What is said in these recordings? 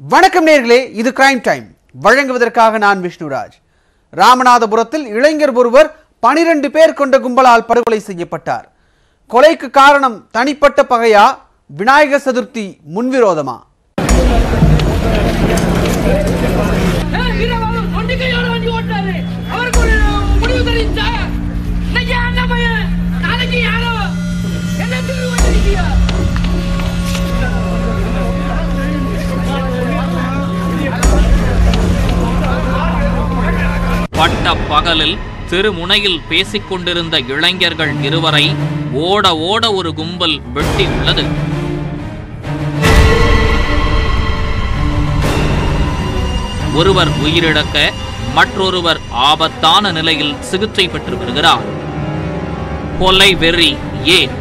வணக்கம் நேயர்களே, இது கிரைம் டைம். வழங்குவதற்காக நான் விஷ்ணுராஜ். ராமநாதபுரத்தில் இளைஞர் ஒருவர் 12 பேர் கொண்ட கும்பலால் படுகொலை செய்யப்பட்டார். கொலைக்கு காரணம் தனிப்பட்ட பகையா, விநாயகர் சதுர்த்தி முன்விரோதமா? பட்ட பகலில் திருமுனையில் பேசிக் கொண்டிருந்த இளைஞர்கள் இருவரை ஓட ஓட ஒரு கும்பல் வெட்டி உள்ளது. ஒருவர் உயிரிழக்க மற்றொருவர் ஆபத்தான நிலையில் சிகிச்சை பெற்று வருகிறார். கொலை வெறி ஏன்?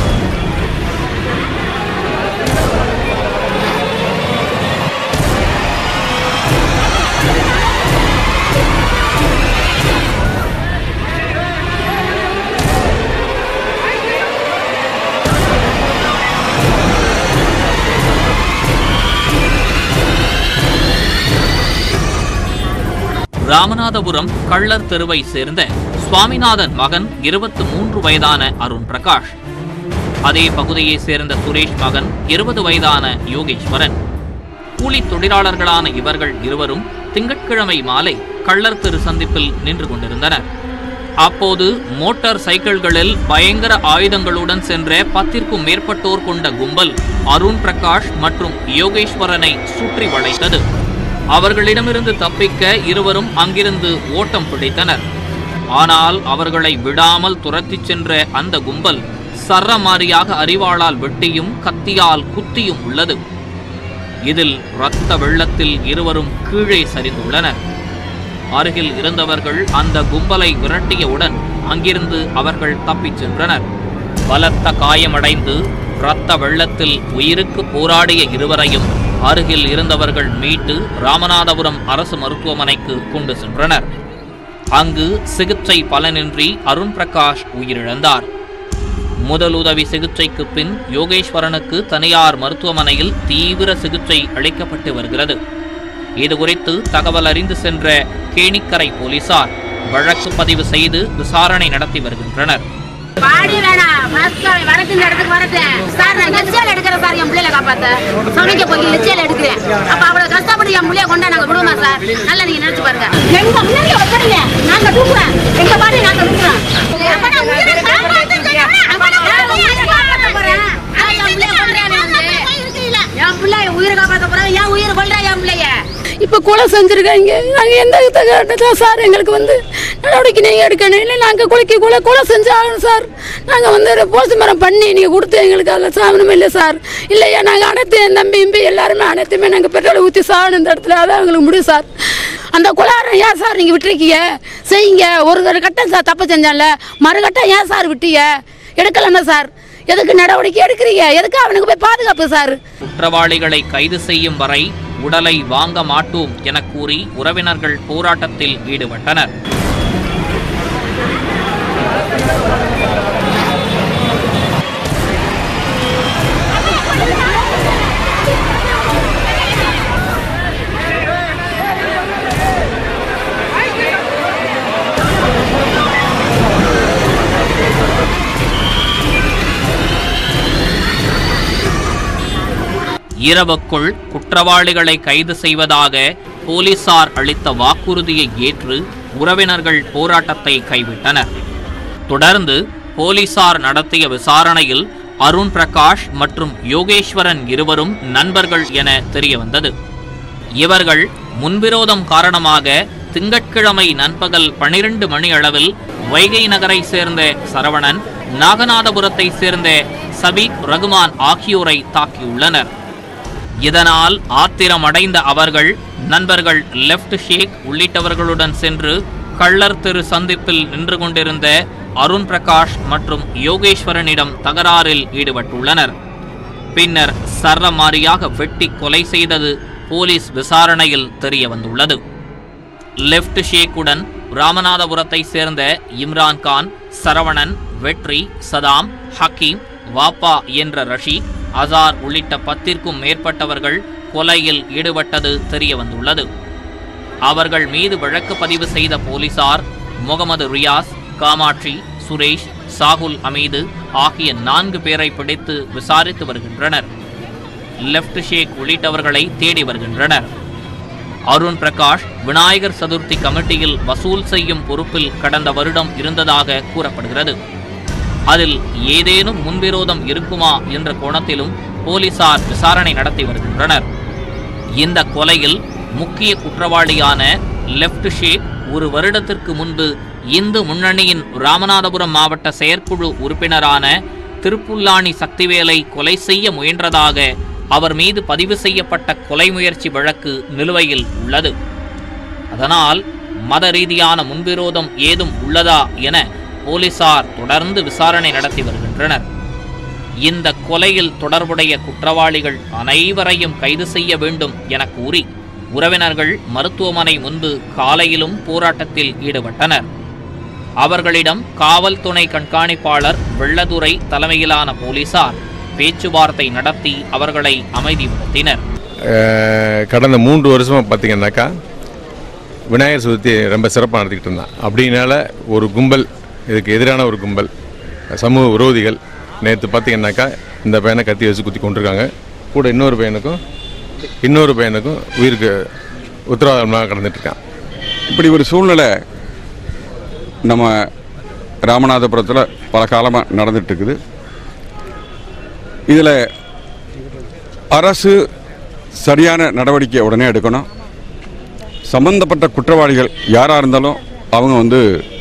ராமநாதபுரம் கள்ளர் தெருவை சேர்ந்த சுவாமிநாதன் மகன் 23 வயதான அருண் பிரகாஷ், அதே பகுதியை சேர்ந்த சுரேஷ் மகன் 20 வயதான யோகேஸ்வரன். கூலி தொழிலாளர்களான இவர்கள் இருவரும் திங்கட்கிழமை மாலை கள்ளர் தெரு சந்திப்பில் நின்று கொண்டிருந்தனர். அப்போது மோட்டார் சைக்கிள்களில் பயங்கர ஆயுதங்களுடன் சென்ற 10ற்கும் மேற்பட்டோர் கொண்ட கும்பல் அருண் பிரகாஷ் மற்றும் யோகேஸ்வரனை சுற்றி வளைத்தது. அவர்களிடமிருந்து தப்பிக்க இருவரும் அங்கிருந்து ஓட்டம் பிடித்தனர். ஆனால் அவர்களை விடாமல் துரத்திச் சென்ற அந்த கும்பல் சரமாரியாக அரிவாளால் வெட்டியும் கத்தியால் குத்தியும் உள்ளது. இதில் இரத்த வெள்ளத்தில் இருவரும் கீழே சரிந்துள்ளனர். அருகில் இருந்தவர்கள் அந்த கும்பலை விரட்டியவுடன் அங்கிருந்து அவர்கள் தப்பிச் சென்றனர். பலத்த காயமடைந்து இரத்த வெள்ளத்தில் உயிருக்கு போராடிய இருவரையும் அருகில் இருந்தவர்கள் மீட்டு ராமநாதபுரம் அரசு மருத்துவமனைக்கு கொண்டு சென்றனர். அங்கு சிகிச்சை பலனின்றி அருண் பிரகாஷ் உயிரிழந்தார். முதலுதவி சிகிச்சைக்கு பின் யோகேஸ்வரனுக்கு தனியார் மருத்துவமனையில் தீவிர சிகிச்சை அளிக்கப்பட்டு வருகிறது. இதுகுறித்து தகவல் அறிந்து சென்ற கேணிக்கரை போலீசார் வழக்கு பதிவு செய்து விசாரணை நடத்தி வருகின்றனர். பாடி வேணாம், வரது இடத்துக்கு வரட்டேன் சார். நான் லட்சியால் எடுக்கிறேன் சார், என் பிள்ளைல காப்பாத்த சமைக்க போய் லட்சியால் எடுக்கிறேன். அப்ப அவ்வளவு கஷ்டப்பட்டு என் பிள்ளைய கொண்டா நாங்க விடுவோமா சார்? நல்லா நீங்க நினைச்சு பாருங்க. எங்க முன்னாடியே வந்துருங்க, நாங்க தூக்குறோம். எங்க பாடி நாங்க தூக்குறோம். என் பிள்ளைய உயிரை காப்பாத்த போறேன். என் உயிர் கொள்றா என் பிள்ளைய. இப்போ கொலை செஞ்சுருக்காங்க. நாங்கள் எந்த கட்டத்தில் சார் எங்களுக்கு நடவடிக்கை நீங்கள் எடுக்கணும். இல்லை நாங்கள் கொலை செஞ்சாகணும் சார். நாங்கள் போஸ்ட்மார்ட்டம் பண்ணி நீங்கள் கொடுத்து எங்களுக்கு அதில் சாகணும் இல்லை சார். இல்லையா நாங்கள் அனைத்து என் தம்பி எல்லாருமே அனைத்துமே நாங்கள் பெட்ரோலை ஊற்றி சாகணும் இந்த இடத்துல. அதான் எங்களுக்கு முடியும் சார். அந்த கொலாரம் ஏன் சார் நீங்கள் விட்டுருக்கீங்க? செய்யுங்க. ஒரு கட்டம் சார் தப்பு செஞ்சால, மறுகட்டம் ஏன் சார் விட்டீங்க? எடுக்கலன்னா சார் எதுக்கு நடவடிக்கை எடுக்கிறீங்க? எதுக்கு அவனுக்கு போய் பாதுகாப்பு சார்? குற்றவாளிகளை கைது செய்யும் வரை உடலை வாங்க மாட்டோம் என கூறி உறவினர்கள் போராட்டத்தில் ஈடுபட்டனர். இரவுக்குள் குற்றவாளிகளை கைது செய்வதாக போலீசார் அளித்த வாக்குறுதியை ஏற்று உறவினர்கள் போராட்டத்தை கைவிட்டனர். தொடர்ந்து போலீசார் நடத்திய விசாரணையில் அருண் பிரகாஷ் மற்றும் யோகேஸ்வரன் இருவரும் நண்பர்கள் என தெரியவந்தது. இவர்கள் முன்விரோதம் காரணமாக திங்கட்கிழமை நண்பகல் 12 மணி அளவில் வைகை நகரை சேர்ந்த சரவணன், நாகநாதபுரத்தை சேர்ந்த சபீக் ரகுமான் ஆகியோரை தாக்கியுள்ளனர். இதனால் ஆத்திரமடைந்த அவர்கள் நண்பர்கள் லெப்ட் ஷேக் உள்ளிட்டவர்களுடன் சென்று கள்ளர் தெரு சந்திப்பில் நின்று கொண்டிருந்த அருண் பிரகாஷ் மற்றும் யோகேஸ்வரனிடம் தகராறில் ஈடுபட்டுள்ளனர். பின்னர் சரமாரியாக வெட்டி கொலை செய்தது போலீஸ் விசாரணையில் தெரிய வந்துள்ளது. லெப்ட் ஷேக்குடன் ராமநாதபுரத்தை சேர்ந்த இம்ரான்கான், சரவணன், வெற்றி, சதாம், ஹக்கீம், வாப்பா என்ற ரஷீத், அசார் உள்ளிட்ட 10ற்கும் மேற்பட்டவர்கள் கொலையில் ஈடுபட்டது தெரிய வந்துள்ளது. அவர்கள் மீது வழக்கு பதிவு செய்த போலீசார் முகமது ரியாஸ், காமாட்சி, சுரேஷ், சாகுல் அமீது ஆகிய 4 பேரை பிடித்து விசாரித்து வருகின்றனர். லெப்ட் ஷேக் உள்ளிட்டவர்களை தேடி வருகின்றனர். அருண் பிரகாஷ் விநாயகர் சதுர்த்தி கமிட்டியில் வசூல் செய்யும் பொறுப்பில் கடந்த வருடம் இருந்ததாக கூறப்படுகிறது. அதில் ஏதேனும் முன்விரோதம் இருக்குமா என்ற கோணத்திலும் போலீசார் விசாரணை நடத்தி வருகின்றனர். இந்த கொலையில் முக்கிய குற்றவாளியான லெப்ட் ஷேக் 1 வருடத்திற்கு முன்பு இந்து முன்னணியின் ராமநாதபுரம் மாவட்ட செயற்குழு உறுப்பினரான திருப்புல்லானி சக்திவேலை கொலை செய்ய முயன்றதாக அவர் மீது பதிவு செய்யப்பட்ட கொலை முயற்சி வழக்கு நிலுவையில் உள்ளது. அதனால் மத ரீதியான முன்விரோதம் ஏதும் உள்ளதா என போலீசார் தொடர்ந்து விசாரணை நடத்தி வருகின்றனர். இந்த கொலையில் தொடர்புடைய குற்றவாளிகள் அனைவரையும் கைது செய்ய வேண்டும் என கூறி உறவினர்கள் மருத்துவமனை முன்பு காலையிலும் போராட்டத்தில் ஈடுபட்டனர். அவர்களிடம் காவல் துணை கண்காணிப்பாளர் வெள்ளதுரை தலைமையிலான போலீசார் பேச்சுவார்த்தை நடத்தி அவர்களை அமைதிப்படுத்தினர். கடந்த 3 வருஷமா பார்த்தீங்கன்னாக்கா விநாயகர் சதுர்த்தி ரொம்ப சிறப்பாக நடத்திக்கிட்டு இருந்தான். அப்படின்னால ஒரு கும்பல், இதுக்கு எதிரான ஒரு கும்பல் சமூக விரோதிகள் நேற்று பார்த்தீங்கன்னாக்கா இந்த பையனை கத்தி வச்சு குத்தி கொண்டிருக்காங்க. கூட இன்னொரு பையனுக்கும் உயிருக்கு உத்தரவாதமாக கடந்துட்டுருக்கான். இப்படி ஒரு சூழ்நிலை நம்ம ராமநாதபுரத்தில் பல காலமாக நடந்துகிட்ருக்குது. இதில் அரசு சரியான நடவடிக்கை உடனே எடுக்கணும். சம்பந்தப்பட்ட குற்றவாளிகள் யாராக இருந்தாலும் அவங்க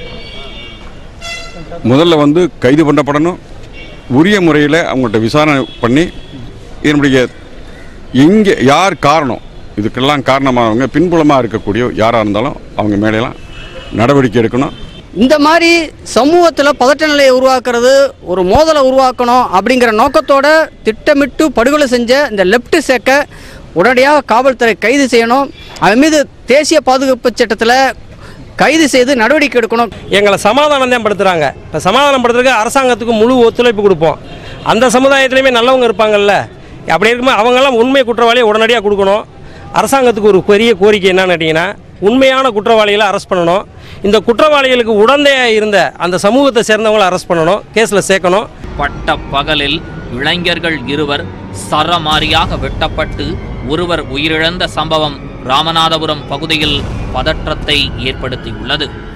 முதல்ல கைது பண்ணப்படணும். உரிய முறையில் அவங்கள்ட்ட விசாரணை பண்ணி இதனுடைய எங்கே யார் காரணம், இதுக்கெல்லாம் காரணமானவங்க பின்புலமாக இருக்கக்கூடிய யாராக இருந்தாலும் அவங்க மேலெல்லாம் நடவடிக்கை எடுக்கணும். இந்த மாதிரி சமூகத்தில் பதட்ட நிலையை உருவாக்குறது, ஒரு மோதலை உருவாக்கணும் அப்படிங்கிற நோக்கத்தோடு திட்டமிட்டு படுகொலை செஞ்ச இந்த லெப்ட் ஷேக்கை உடனடியாக காவல்துறை கைது செய்யணும். அவன் மீது தேசிய பாதுகாப்பு சட்டத்தில் கைது செய்து நடவடிக்கை எடுக்கணும். எங்களை சமாதானம் தான் படுத்துகிறாங்க. இப்போ சமாதானப்படுத்துறதுக்கு அரசாங்கத்துக்கு முழு ஒத்துழைப்பு கொடுப்போம். அந்த சமுதாயத்துலேயுமே நல்லவங்க இருப்பாங்கல்ல, அப்படி இருக்கும்போது அவங்கெல்லாம் உண்மை குற்றவாளியை உடனடியாக கொடுக்கணும். அரசாங்கத்துக்கு ஒரு பெரிய கோரிக்கை என்னன்னு கேட்டிங்கன்னா, உண்மையான குற்றவாளிகளை அரெஸ்ட் பண்ணணும். இந்த குற்றவாளிகளுக்கு உடந்தையாக இருந்த அந்த சமூகத்தை சேர்ந்தவங்களை அரெஸ்ட் பண்ணணும், கேஸில் சேர்க்கணும். பட்ட பகலில் இளைஞர்கள் 2 சரமாரியாக வெட்டப்பட்டு ஒருவர் உயிரிழந்த சம்பவம் ராமநாதபுரம் பகுதியில் பதற்றத்தை ஏற்படுத்தியுள்ளது.